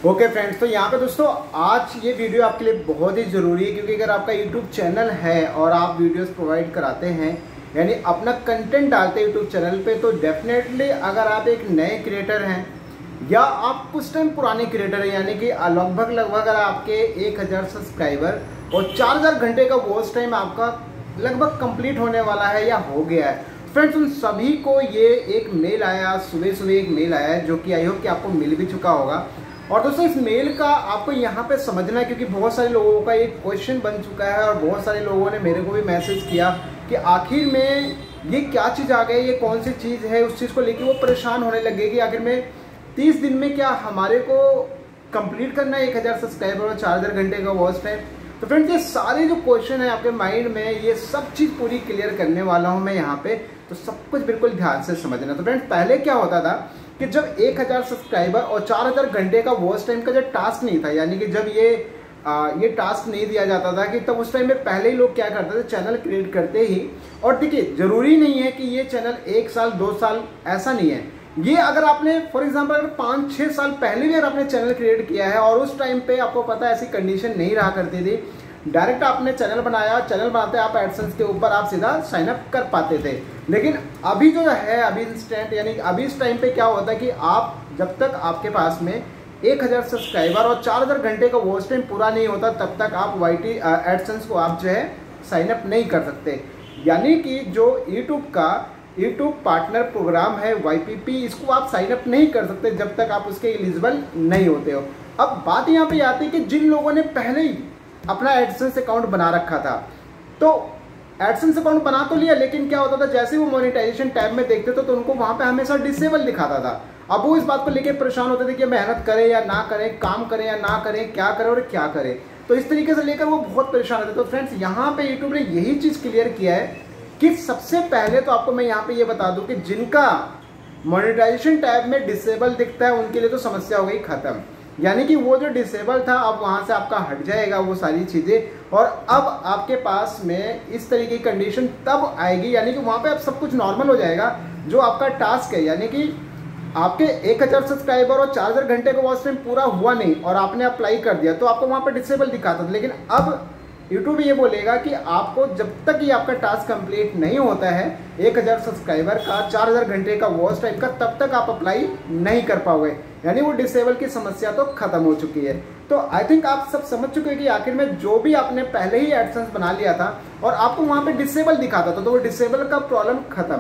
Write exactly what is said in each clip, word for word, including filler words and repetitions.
Okay friends, तो यहाँ पे दोस्तों आज ये वीडियो आपके लिए बहुत ही ज़रूरी है, क्योंकि अगर आपका यूट्यूब चैनल है और आप वीडियोस प्रोवाइड कराते हैं यानी अपना कंटेंट डालते हैं यूट्यूब चैनल पे, तो डेफिनेटली अगर आप एक नए क्रिएटर हैं या आप कुछ टाइम पुराने क्रिएटर हैं, यानी कि लगभग लगभग अगर आपके एक हज़ार सब्सक्राइबर और चार हज़ार घंटे का वॉच टाइम आपका लगभग कंप्लीट होने वाला है या हो गया है, फ्रेंड्स उन सभी को ये एक मेल आया, सुबह सुबह एक मेल आया है जो कि आई होप कि आपको मिल भी चुका होगा। और दोस्तों इस मेल का आपको यहाँ पे समझना है, क्योंकि बहुत सारे लोगों का एक क्वेश्चन बन चुका है और बहुत सारे लोगों ने मेरे को भी मैसेज किया कि आखिर में ये क्या चीज़ आ गई, ये कौन सी चीज़ है, उस चीज़ को लेके वो परेशान होने लगे कि आखिर में तीस दिन में क्या हमारे को कंप्लीट करना है एक हज़ार सब्सक्राइबर और चार हज़ार घंटे का वॉच टाइम। तो फ्रेंड्स ये सारे जो क्वेश्चन है आपके माइंड में, ये सब चीज़ पूरी क्लियर करने वाला हूँ मैं यहाँ पे, तो सब कुछ बिल्कुल ध्यान से समझना। तो फ्रेंड्स पहले क्या होता था कि जब एक हज़ार सब्सक्राइबर और चार हज़ार घंटे का वॉच टाइम का जो टास्क नहीं था, यानी कि जब ये आ, ये टास्क नहीं दिया जाता था, कि तब उस टाइम में पहले ही लोग क्या करते थे, चैनल क्रिएट करते ही, और देखिए जरूरी नहीं है कि ये चैनल एक साल दो साल ऐसा नहीं है, ये अगर आपने फॉर एग्जांपल अगर पाँच छः साल पहले भी अगर आपने चैनल क्रिएट किया है और उस टाइम पे आपको पता है ऐसी कंडीशन नहीं रहा करती थी, डायरेक्ट आपने चैनल बनाया, चैनल बनाते आप एडसेंस के ऊपर आप सीधा साइन अप कर पाते थे। लेकिन अभी जो है अभी इंस्टेंट, यानी अभी इस टाइम पे क्या होता है कि आप जब तक आपके पास में एक हज़ार सब्सक्राइबर और चार हज़ार घंटे का वॉच टाइम पूरा नहीं होता, तब तक आप वाई टी एडसेंस को आप जो है साइन अप नहीं कर सकते। यानी कि जो यूट्यूब का यूट्यूब पार्टनर प्रोग्राम है वाई पी पी, इसको आप साइन अप नहीं कर सकते जब तक आप उसके एलिजिबल नहीं होते हो। अब बात यहाँ पे आती है कि जिन लोगों ने पहले ही अपना एडसेंस अकाउंट बना रखा था, तो एडसेंस अकाउंट बना तो लिया, लेकिन क्या होता था जैसे वो मोनेटाइजेशन टैब में देखते थे तो उनको वहां पे हमेशा डिसेबल दिखाता था। अब वो इस बात को लेके परेशान होते थे कि मेहनत करें या ना करें, काम करें या ना करें, क्या करें और क्या करें, तो इस तरीके से लेकर वो बहुत परेशान होते। तो फ्रेंड्स यहाँ पे यूट्यूब ने यही चीज क्लियर किया है कि सबसे पहले तो आपको मैं यहाँ पे ये बता दूं कि जिनका मोनेटाइजेशन टैब में डिसेबल दिखता है उनके लिए तो समस्या हो गई खत्म, यानी कि वो जो डिसेबल था अब वहां से आपका हट जाएगा वो सारी चीजें, और अब आपके पास में इस तरीके की कंडीशन तब आएगी, यानी कि वहां पे अब सब कुछ नॉर्मल हो जाएगा। जो आपका टास्क है, यानी कि आपके एक हज़ार सब्सक्राइबर और चार हज़ार घंटे का वॉच टाइम पूरा हुआ नहीं और आपने अप्लाई कर दिया, तो आपको वहां पे डिसेबल दिखाता था। लेकिन अब यूट्यूब ये बोलेगा कि आपको जब तक ये आपका टास्क कंप्लीट नहीं होता है एक हज़ार सब्सक्राइबर का चार हज़ार घंटे का वॉच टाइम का, तब तक आप अप्लाई नहीं कर पाओगे, यानी वो डिसेबल की समस्या तो खत्म हो चुकी है। तो आई थिंक आप सब समझ चुके हैं कि आखिर में जो भी आपने पहले ही एडसेंस बना लिया था और आपको वहां पे डिसेबल दिखाता था, तो वो डिसेबल का प्रॉब्लम खत्म।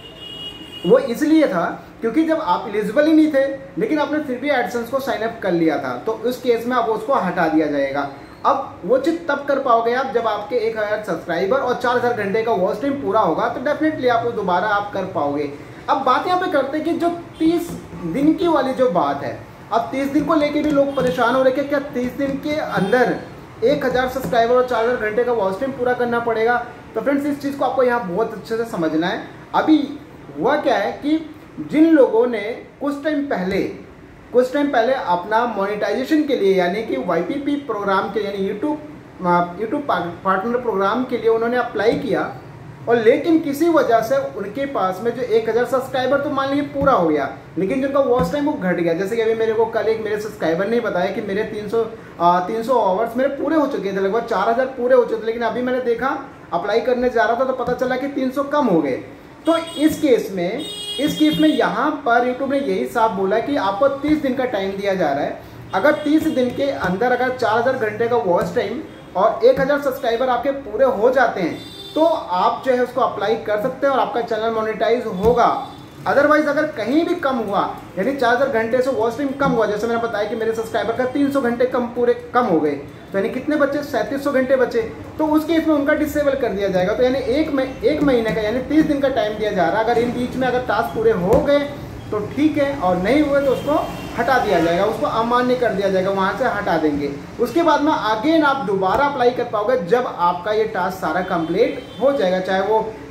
वो इसलिए था क्योंकि जब आप एलिजिबल ही नहीं थे लेकिन आपने फिर भी एडसेंस को साइन अप कर लिया था, तो उस केस में आप उसको हटा दिया जाएगा। अब वो चीज तब कर पाओगे आप जब आपके एक हज़ार सब्सक्राइबर और चार हज़ार घंटे का वॉच टाइम पूरा होगा, तो डेफिनेटली आप वो दोबारा आप कर पाओगे। अब बात यहाँ पे करते हैं कि जो तीस दिन की वाली जो बात है, अब तीस दिन को लेके भी लोग परेशान हो रहे हैं कि क्या तीस दिन के अंदर एक हज़ार सब्सक्राइबर और चार हज़ार घंटे का वॉच टाइम पूरा करना पड़ेगा। तो फ्रेंड्स इस चीज़ को आपको यहाँ बहुत अच्छे से समझना है। अभी हुआ क्या है कि जिन लोगों ने कुछ टाइम पहले कुछ टाइम पहले अपना मोनेटाइजेशन के लिए, यानी कि वाई पी पी प्रोग्राम के, यानी यूट्यूब यूट्यूब पार्टनर प्रोग्राम के लिए उन्होंने अप्लाई किया, और लेकिन किसी वजह से उनके पास में जो एक हज़ार सब्सक्राइबर तो मान लीजिए पूरा हो गया, लेकिन जिनका वॉच टाइम वो घट गया। जैसे कि अभी मेरे को कल एक मेरे सब्सक्राइबर ने बताया कि मेरे तीन सौ तीन सौ आवर्स मेरे पूरे हो चुके थे, लगभग चार हज़ार पूरे हो चुके थे, लेकिन अभी मैंने देखा अप्लाई करने जा रहा था तो पता चला कि तीन सौ कम हो गए। तो इस केस में इस केस में यहाँ पर यूट्यूब ने यही साफ बोला कि आपको तीस दिन का टाइम दिया जा रहा है। अगर तीस दिन के अंदर अगर चार हज़ार घंटे का वॉच टाइम और एक हज़ार सब्सक्राइबर आपके पूरे हो जाते हैं, तो आप जो है उसको अप्लाई कर सकते हैं और आपका चैनल मोनेटाइज होगा। अदरवाइज अगर कहीं भी कम हुआ, यानी चार हज़ार घंटे से वॉच टाइम कम हुआ, जैसे मैंने बताया कि मेरे सब्सक्राइबर का तीन सौ घंटे कम पूरे कम हो गए, तो यानी कितने बचे, सैंतीस सौ घंटे बचे, तो उस केस में उनका डिसेबल कर दिया जाएगा। तो यानी एक में एक महीने का यानी तीस दिन का टाइम दिया जा रहा है। अगर इन बीच में अगर टास्क पूरे हो गए तो ठीक है, और नहीं हुए तो उसको हटा दिया जाएगा, उसको अमान्य कर दिया जाएगा, वहां से हटा देंगे। उसके बाद में अगेन आप दोबारा अप्लाई कर पाओगे जब आपका ये टास्क सारा कंप्लीट हो जाएगा, चाहे वो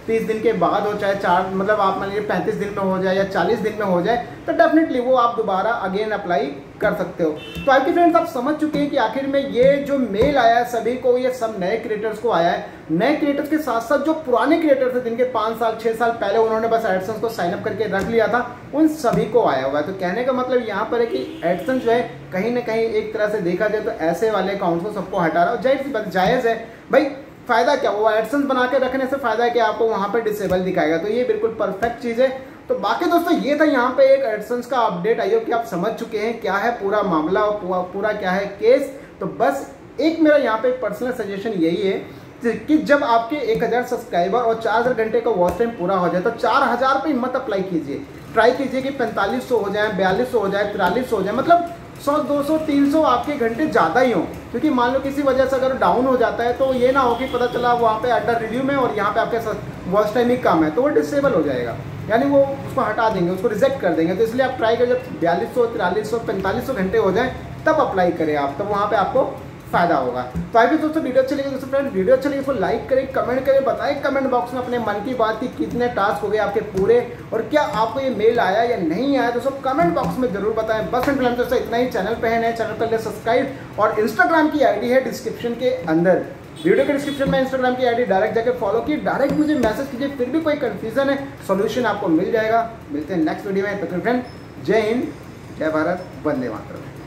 तीस दिन के बाद हो, चाहे चार मतलब आप मान लीजिए पैंतीस दिन में हो जाए या चालीस दिन में हो जाए, तो डेफिनेटली वो आप दोबारा अगेन अप्लाई कर सकते हो। तो आपके फ्रेंड्स आप समझ चुके हैं कि आखिर में ये जो मेल आया है सभी को, ये सब नए क्रिएटर्स को आया है। नए क्रिएटर्स के साथ साथ जो पुराने क्रिएटर्स थे जिनके पाँच साल छः साल पहले उन्होंने बस एडसेंस को साइन अप करके रख लिया था, उन सभी को आया हुआ है। तो कहने का मतलब यहाँ पर है कि एडसेंस जो है कहीं ना कहीं एक तरह से देखा जाए तो ऐसे वाले अकाउंट्स को सबको हटा रहा है। जाहिर सी बात जायज़ है भाई, फायदा क्या, वो एडसेंस बना के रखने से फायदा है कि आपको वहाँ पे डिसेबल दिखाएगा, तो ये बिल्कुल परफेक्ट चीज़ है। तो बाकी दोस्तों ये था यहाँ पे एक एडसेंस का अपडेट। आई होप कि आप समझ चुके हैं क्या है पूरा मामला और पूरा, पूरा क्या है केस। तो बस एक मेरा यहाँ पे पर्सनल सजेशन यही है कि जब आपके एक हज़ार सब्सक्राइबर और चार हज़ार घंटे का वॉच टाइम पूरा हो जाए तो चार हज़ार पे मत अप्लाई कीजिए, ट्राई कीजिए कि पैंतालीस सौ हो जाए, बयालीस सौ हो जाए, तिरालीस सौ हो जाए, मतलब सौ दो सौ तीन सौ आपके घंटे ज़्यादा ही हों। क्योंकि मान लो किसी वजह से अगर डाउन हो जाता है तो ये ना हो कि पता चला वहाँ पे अंडर रिव्यू में और यहाँ पे आपके वॉच टाइम ही कम है, तो वो डिसेबल हो जाएगा, यानी वो उसको हटा देंगे, उसको रिजेक्ट कर देंगे। तो इसलिए आप ट्राई करें जब बयालीस सौ तिरालीस सौ पैंतालीस सौ घंटे हो जाए तब अप्लाई करें आप, तब वहाँ पर आपको फायदा होगा। तो आइए दोस्तों वीडियो अच्छी लगी दोस्तों फ्रेंड, वीडियो अच्छी लगी इसको लाइक करें, कमेंट करें, बताएं कमेंट बॉक्स में अपने मन की बात की कितने टास्क हो गए आपके पूरे और क्या आपको ये मेल आया या नहीं आया, दोस्तों कमेंट बॉक्स में जरूर बताएं। बस फ्रेंड दोस्तों इतना ही, चैनल पे है नए चैनल कर ले सब्सक्राइब और इंस्टाग्राम की आईडी है डिस्क्रिप्शन के अंदर, वीडियो के डिस्क्रिप्शन में इंस्टाग्राम की आईडी डायरेक्ट जाकर फॉलो की, डायरेक्ट मुझे मैसेज कीजिए, फिर भी कोई कंफ्यूजन है सोल्यूशन आपको मिल जाएगा। मिलते हैं नेक्स्ट वीडियो में, तो फ्रेंड जय हिंद, जय भारत, वंदे मातरम।